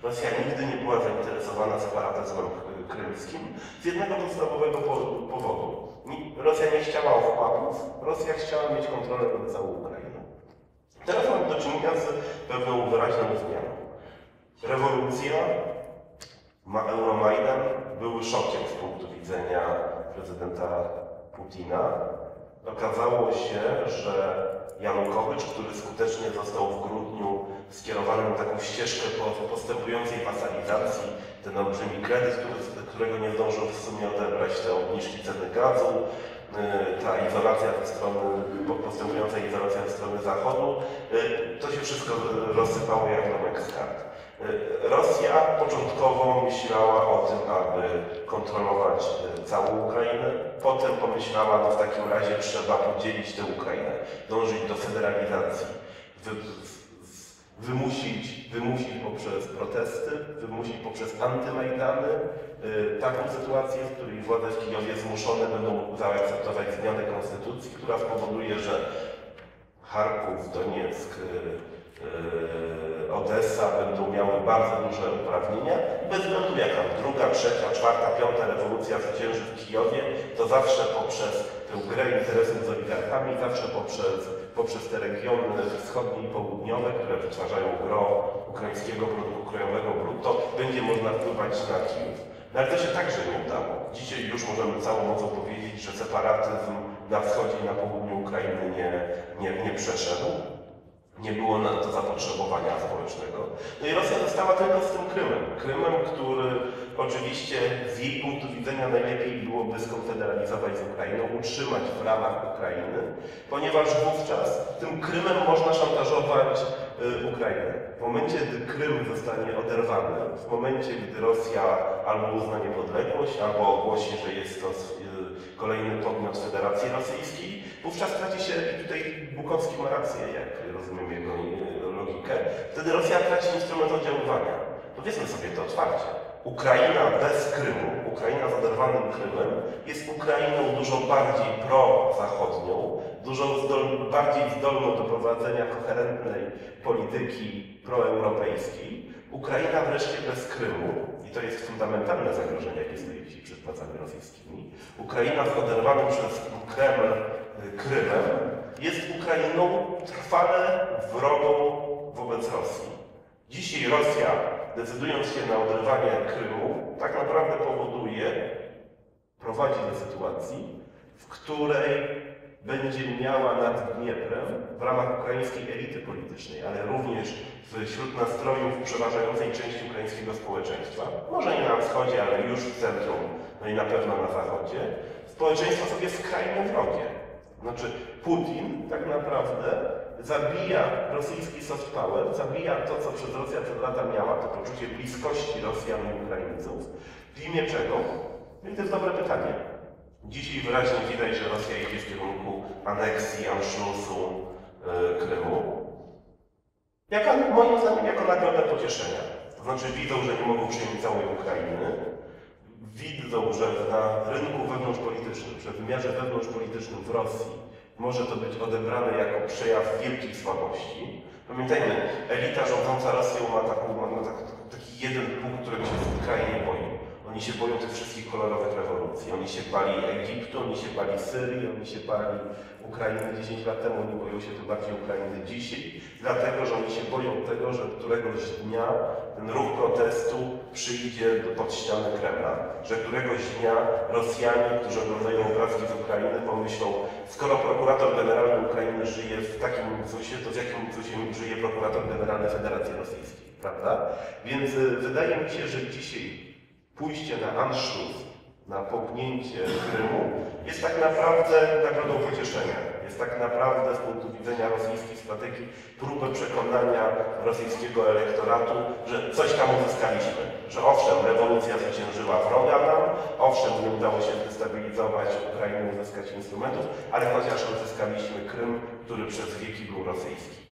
Rosja nigdy nie była zainteresowana separatyzmem krymskim z jednego podstawowego powodu. Rosja nie chciała ochłapów, Rosja chciała mieć kontrolę nad całą Ukrainą. Teraz mamy do czynienia z pewną wyraźną zmianą. Rewolucja, Euromajdan były szokiem z punktu widzenia prezydenta Putina. Okazało się, że Janukowycz, który skutecznie został w grudniu skierowany na taką ścieżkę postępującej wasalizacji, ten olbrzymi kredyt, którego nie zdążył w sumie odebrać, te obniżki ceny gazu, ta izolacja ze strony, postępująca izolacja ze strony Zachodu, to się wszystko rozsypało jak domek z kart. Rosja początkowo myślała o tym, aby kontrolować całą Ukrainę. Potem pomyślała, no w takim razie trzeba podzielić tę Ukrainę, dążyć do federalizacji, wymusić poprzez protesty, wymusić poprzez antymajdany taką sytuację, w której władze w Kijowie zmuszone będą zaakceptować zmianę konstytucji, która spowoduje, że Charków, Donieck, Odessa będą miały bardzo duże uprawnienia i bez względu jaka druga, trzecia, czwarta, piąta rewolucja zwycięży w Kijowie, to zawsze poprzez tę grę interesów z oligarchami, zawsze poprzez te regiony wschodnie i południowe, które wytwarzają gro ukraińskiego produktu krajowego brutto, będzie można wpływać na Kijów. No ale to się także nie udało. Dzisiaj już możemy całą mocą powiedzieć, że separatyzm na wschodzie i na południu Ukrainy nie przeszedł. Nie było na to zapotrzebowania społecznego. No i Rosja została tylko z tym Krymem. Krymem, który oczywiście z jej punktu widzenia najlepiej byłoby skonfederalizować z Ukrainą, utrzymać w ramach Ukrainy, ponieważ wówczas tym Krymem można szantażować Ukrainę. W momencie, gdy Krym zostanie oderwany, w momencie, gdy Rosja albo uzna niepodległość, albo ogłosi, że jest to kolejny podmiot Federacji Rosyjskiej, wówczas traci się, i tutaj Bukowski ma rację, jak rozumiem jego logikę, wtedy Rosja traci instrument oddziaływania. Powiedzmy sobie to otwarcie. Ukraina bez Krymu, Ukraina z oderwanym Krymem jest Ukrainą dużo bardziej prozachodnią, dużo bardziej zdolną do prowadzenia koherentnej polityki proeuropejskiej. Ukraina wreszcie bez Krymu, i to jest fundamentalne zagrożenie, jakie stoi dzisiaj przed władzami rosyjskimi, Ukraina z oderwanym przez Kreml Krymem jest Ukrainą trwale wrogą wobec Rosji. Dzisiaj Rosja, decydując się na oderwanie Krymu, tak naprawdę prowadzi do sytuacji, w której będzie miała nad Dnieprem w ramach ukraińskiej elity politycznej, ale również wśród nastrojów przeważającej części ukraińskiego społeczeństwa, może nie na wschodzie, ale już w centrum, no i na pewno na zachodzie, społeczeństwo sobie skrajnie wrogie. Znaczy Putin tak naprawdę zabija rosyjski soft power, zabija to, co przez Rosję przed lata miała, to poczucie bliskości Rosjan i Ukraińców. W imię czego? No i to jest dobre pytanie. Dzisiaj wyraźnie widać, że Rosja idzie w kierunku aneksji, Anschlussu Krymu. Moim zdaniem jako nagrodę pocieszenia. To znaczy widzą, że nie mogą przyjąć całej Ukrainy. Widzą, że na rynku wewnątrzpolitycznym, że w wymiarze wewnątrzpolitycznym w Rosji może to być odebrane jako przejaw wielkiej słabości. Pamiętajmy, elita rządząca Rosją ma taki jeden punkt, którego się skrajnie boi. Oni się boją tych wszystkich kolorowych rewolucji. Oni się bali Egiptu, oni się bali Syrii, oni się bali Ukrainy 10 lat temu, oni boją się tym bardziej Ukrainy dzisiaj, dlatego, że oni się boją tego, że któregoś dnia ten ruch protestu przyjdzie pod ścianę Kremla, że któregoś dnia Rosjanie, którzy oglądają obrazki z Ukrainy, pomyślą, skoro prokurator generalny Ukrainy żyje w takim ZUS-ie, to w jakim ZUS-ie żyje prokurator generalny Federacji Rosyjskiej, prawda? Więc wydaje mi się, że dzisiaj pójście na Anschluss, na połknięcie Krymu jest tak naprawdę nagrodą pocieszenia. Jest tak naprawdę z punktu widzenia rosyjskiej strategii próbę przekonania rosyjskiego elektoratu, że coś tam uzyskaliśmy. Że owszem, rewolucja zwyciężyła wroga nam, owszem, nie udało się zdestabilizować Ukrainy, uzyskać instrumentów, ale chociaż uzyskaliśmy Krym, który przez wieki był rosyjski.